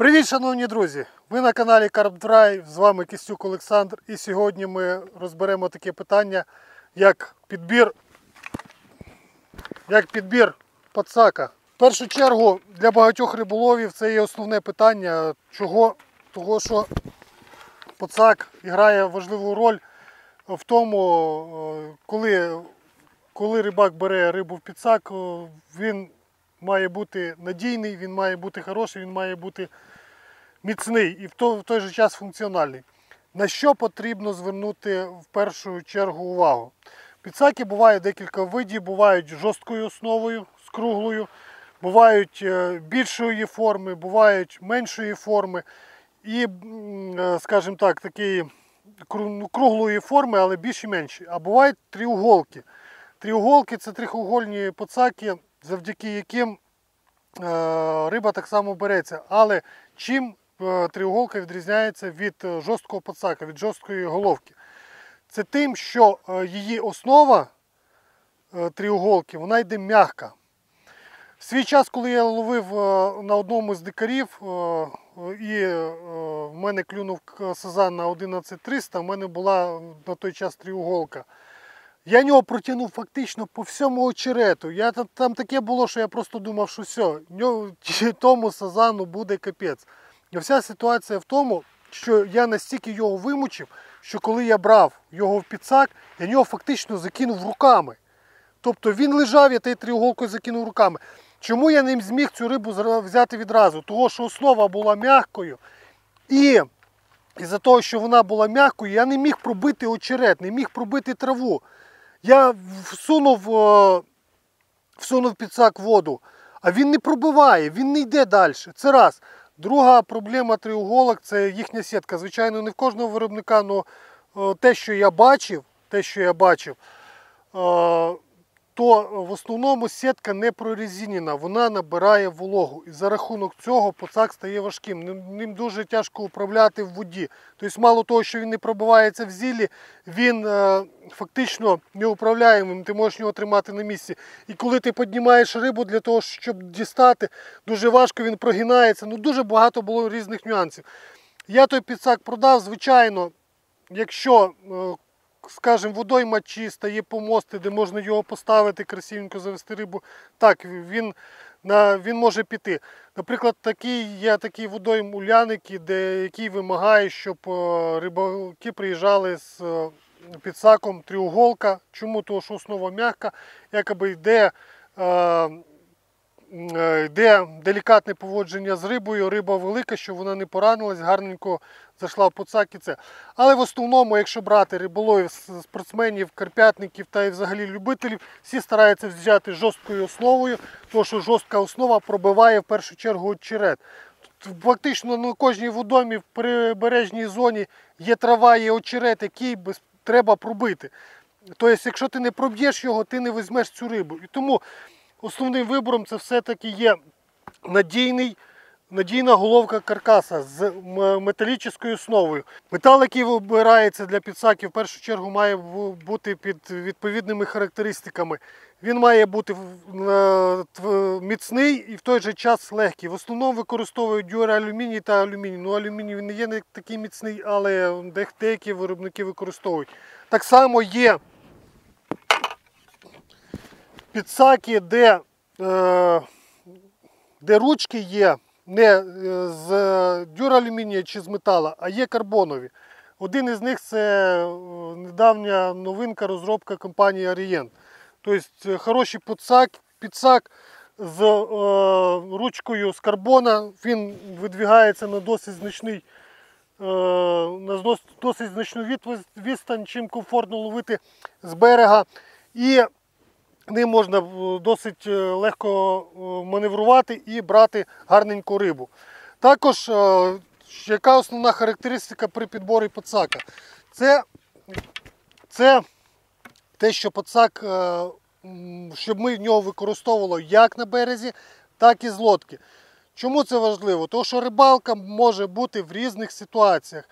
Привіт, шановні друзі! Ви на каналі Carp Dry, з вами Кістюк Олександр. І сьогодні ми розберемо таке питання, як підбір подсака. В першу чергу для багатьох риболовів це є основне питання. Чого? Того, що подсак грає важливу роль в тому, коли рибак бере рибу в підсак, він має бути надійний, він має бути хороший, він має бути міцний і в той же час функціональний. На що потрібно звернути в першу чергу увагу? Підсаки бувають декілька видів, бувають жорсткою основою, з круглою, бувають більшої форми, бувають меншої форми і, скажімо так, такі круглої форми, але більш і менші. А бувають тріуголки. Тріуголки – це трьохугольні подсаки, завдяки яким риба так само береться. Але чим тріуголка відрізняється від жорсткого подсака, від жорсткої головки? Це тим, що її основа тріуголки, вона йде м'яка. В свій час, коли я ловив на одному з дикарів, і в мене клюнув сазан на 11300, в мене була на той час тріуголка. Я нього протягнув фактично по всьому очерету. Там таке було, що я просто думав, що все, тому сазану буде капець. І вся ситуація в тому, що я настільки його вимучив, що коли я брав його в підсак, я нього фактично закинув руками. Тобто він лежав, я тією тріуголкою закинув руками. Чому я не зміг цю рибу взяти відразу? Тому що основа була м'якою. І із-за того, що вона була м'якою, я не міг пробити очерет, не міг пробити траву. Я всунув підсак в воду, а він не пробиває, він не йде далі. Це раз. Друга проблема тріуголок – це їхня сітка. Звичайно, не в кожного виробника, але те, що я бачив, то в основному сітка не прорезинена, вона набирає вологу. І за рахунок цього подсак стає важким. Ним дуже тяжко управляти в воді. Тобто, мало того, що він не пробивається в зіллі, він фактично неуправляємий, ти можеш його тримати на місці. І коли ти піднімаєш рибу для того, щоб дістати, дуже важко, він прогинається. Дуже багато було різних нюансів. Я той підсак продав, звичайно, якщо, скажімо, водойма чиста, є помости, де можна його поставити, красивенько завести рибу, так, він може піти. Наприклад, є такий водойм Уляники, який вимагає, щоб рибаки приїжджали з підсаком тріуголка. Чому? Тому що основа м'яка, якоби йде делікатне поводження з рибою, риба велика, щоб вона не поранилась, гарненько зайшла в подсак і це. Але в основному, якщо брати риболовів, спортсменів, карпятників та і взагалі любителів, всі стараються взяти жорсткою основою, тому що жорстка основа пробиває в першу чергу очерет. Фактично на кожній водоймі в прибережній зоні є трава, є очерет, який треба пробити. Тобто, якщо ти не проб'єш його, ти не візьмеш цю рибу. І тому основним вибором це все-таки є надійна головка каркаса з металічною основою. Метал, який вибирається для підсаків, в першу чергу має бути під відповідними характеристиками. Він має бути міцний і в той же час легкий. В основному використовують дюралюміній та алюміній. Алюміній він не є не такий міцний, але деякі виробники використовують. Так само є підсаки, де ручки є не з дюралюмінія чи з металу, а є карбонові. Один із них – це недавня новинка, розробка компанії Orient. Тобто хороший підсак з ручкою з карбона, він видвигається на досить значну відстань, чим комфортно ловити з берега. І ним можна досить легко маневрувати і брати гарненьку рибу. Також, яка основна характеристика при підборі подсака? Це те, що подсак, щоб ми в нього використовували як на березі, так і з лодки. Чому це важливо? Тому що рибалка може бути в різних ситуаціях.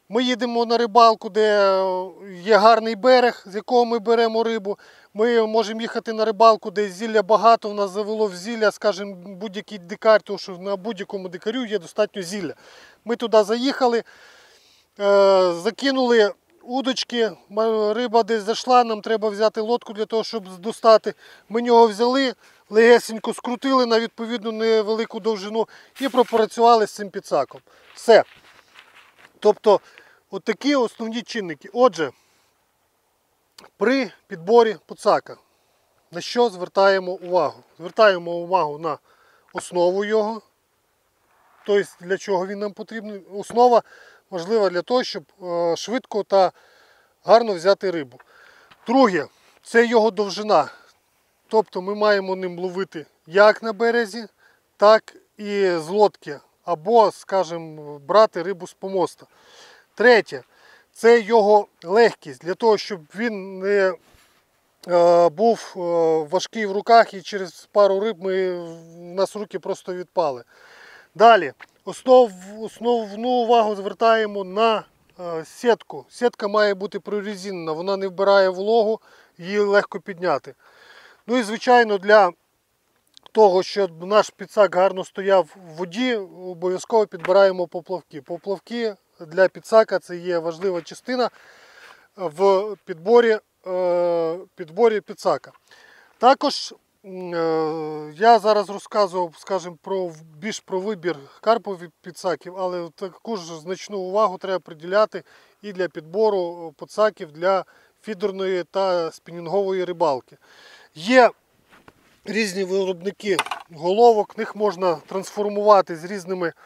Ми їдемо на рибалку, де є гарний берег, з якого ми беремо рибу. Ми можемо їхати на рибалку, де зілля багато, у нас завело в зілля, скажімо, будь-який дикар, тому що на будь-якому дикарю є достатньо зілля. Ми туди заїхали, закинули удочки, риба десь зайшла, нам треба взяти лодку для того, щоб достати. Ми нього взяли, легесенько скрутили на відповідну невелику довжину і пропрацювали з цим підсаком. Все. Тобто, отакі основні чинники. Отже, при підборі підсака на що звертаємо увагу? Звертаємо увагу на основу його, тобто для чого він нам потрібен. Основа важлива для того, щоб швидко та гарно взяти рибу. Друге, це його довжина. Тобто ми маємо ним ловити як на березі, так і з лодки. Або, скажімо, брати рибу з помоста. Третє, це його легкість, для того, щоб він не був важкий в руках і через пару риб у нас руки просто відпали. Далі, основну увагу звертаємо на сітку. Сітка має бути прорезинена, вона не вбирає вологу, її легко підняти. Ну і звичайно для того, щоб наш підсак гарно стояв в воді, обов'язково підбираємо поплавки. Поплавки для підсака це є важлива частина в підборі підсака. Також я зараз розказував, скажімо, більш про вибір карпових підсаків, але таку ж значну увагу треба приділяти і для підбору підсаків для фідерної та спінінгової рибалки. Є різні виробники головок, них можна трансформувати з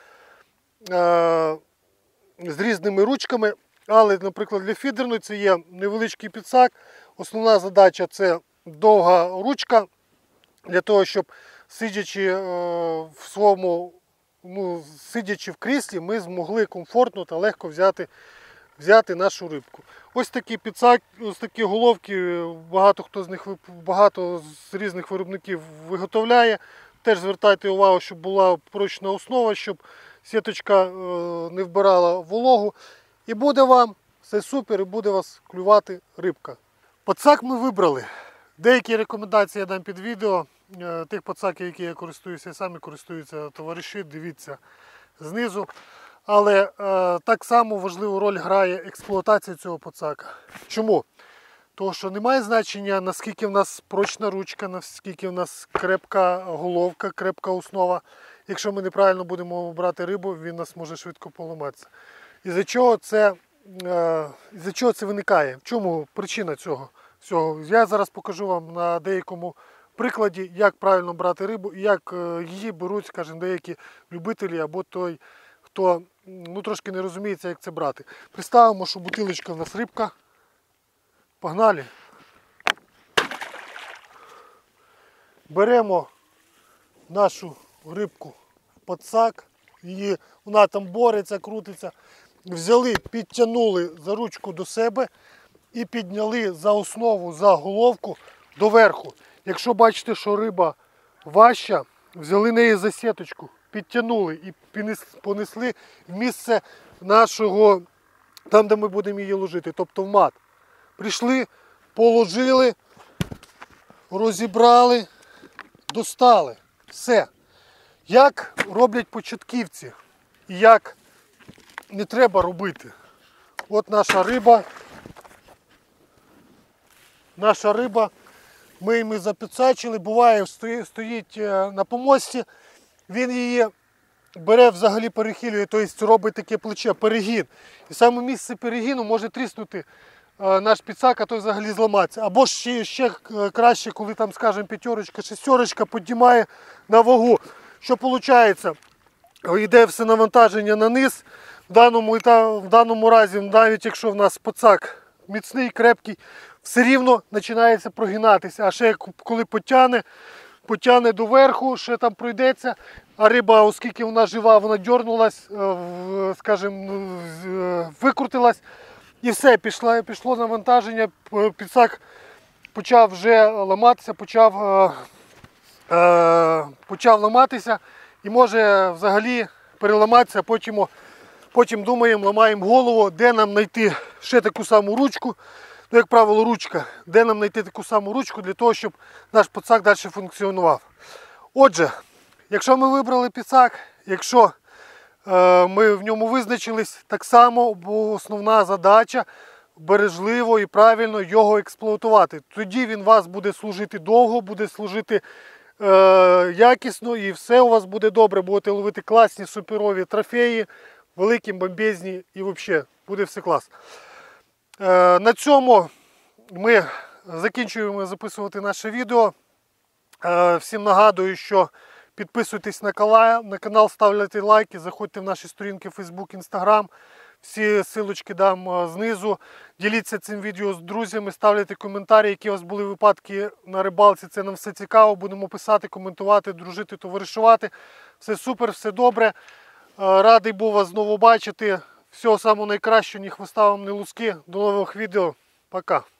різними ручками, але, наприклад, для фідерної це є невеличкий підсак. Основна задача це довга ручка, для того, щоб сидячи сидячи в кріслі, ми змогли комфортно та легко взяти нашу рибку. Ось такі підсак, ось такі головки, багато з різних виробників виготовляє. Теж звертайте увагу, щоб була прочна основа, щоб сіточка не вбирала вологу. І буде вам все супер, і буде вас клювати рибка. Підсак ми вибрали. Деякі рекомендації я дам під відео. Тих підсаків, які я користуюся, і самі користуються товариші, дивіться знизу. Але так само важливу роль грає експлуатація цього підсака. Чому? Тому що немає значення, наскільки в нас прочна ручка, наскільки в нас крепка головка, крепка основа. Якщо ми неправильно будемо брати рибу, він нас може швидко поламатися. Із-за чого це виникає? В чому причина цього всього? Я зараз покажу вам на деякому прикладі, як правильно брати рибу і як її беруть, скажімо, деякі любителі або той, хто трошки не розуміється, як це брати. Представимо, що бутилочка в нас рибка. Погнали. Беремо нашу рибку в підсак, вона там бореться, крутиться. Взяли, підтягнули за ручку до себе і підняли за основу, за головку доверху. Якщо бачите, що риба важча, взяли неї за сіточку, підтягнули і понесли в місце нашого, там де ми будемо її ложити, тобто в мат. Прийшли, положили, розібрали, достали. Все. Як роблять початківці і як не треба робити. От наша риба. Ми її запідсачили, буває, стоїть на помості, він її бере, взагалі перехилює, тобто робить таке плече, перегін. І саме місце перегіну може тріснути наш підсак, а той взагалі зламатися. Або ще краще, коли там, скажімо, п'ятерочка, шестерочка піднімає на вагу. Що виходить? Йде все навантаження на низ. В даному разі, навіть якщо в нас підсак міцний, крепкий, все рівно починається прогинатися. А ще коли потягне доверху, ще там пройдеться, а риба, оскільки вона жива, вона дьорнулась, скажімо, викрутилась, і все, пішло навантаження, підсак почав вже ламатися, почав ламатися і може взагалі переламатися, Потім думаємо, ламаємо голову, де нам знайти ще таку саму ручку. Ну, як правило, ручка. Де нам знайти таку саму ручку для того, щоб наш підсак далі функціонував. Отже, якщо ми вибрали підсак, якщо ми в ньому визначились, так само, бо основна задача бережливо і правильно його експлуатувати. Тоді він вас буде служити довго, буде служити якісно і все у вас буде добре. Будете ловити класні суперові трофеї, великі, бомбезні і взагалі буде все клас. На цьому ми закінчуємо записувати наше відео. Всім нагадую, що підписуйтесь на канал, ставляйте лайки, заходьте в наші сторінки Facebook, Instagram. Всі ссылочки дам знизу. Діліться цим відео з друзями, ставляйте коментарі, які у вас були випадки на рибалці. Це нам все цікаво. Будемо писати, коментувати, дружити, товаришувати. Все супер, все добре. Радий був вас знову бачити. Всього самого найкращого, ні хвоста вам, ні луски. До нових відео. Пока.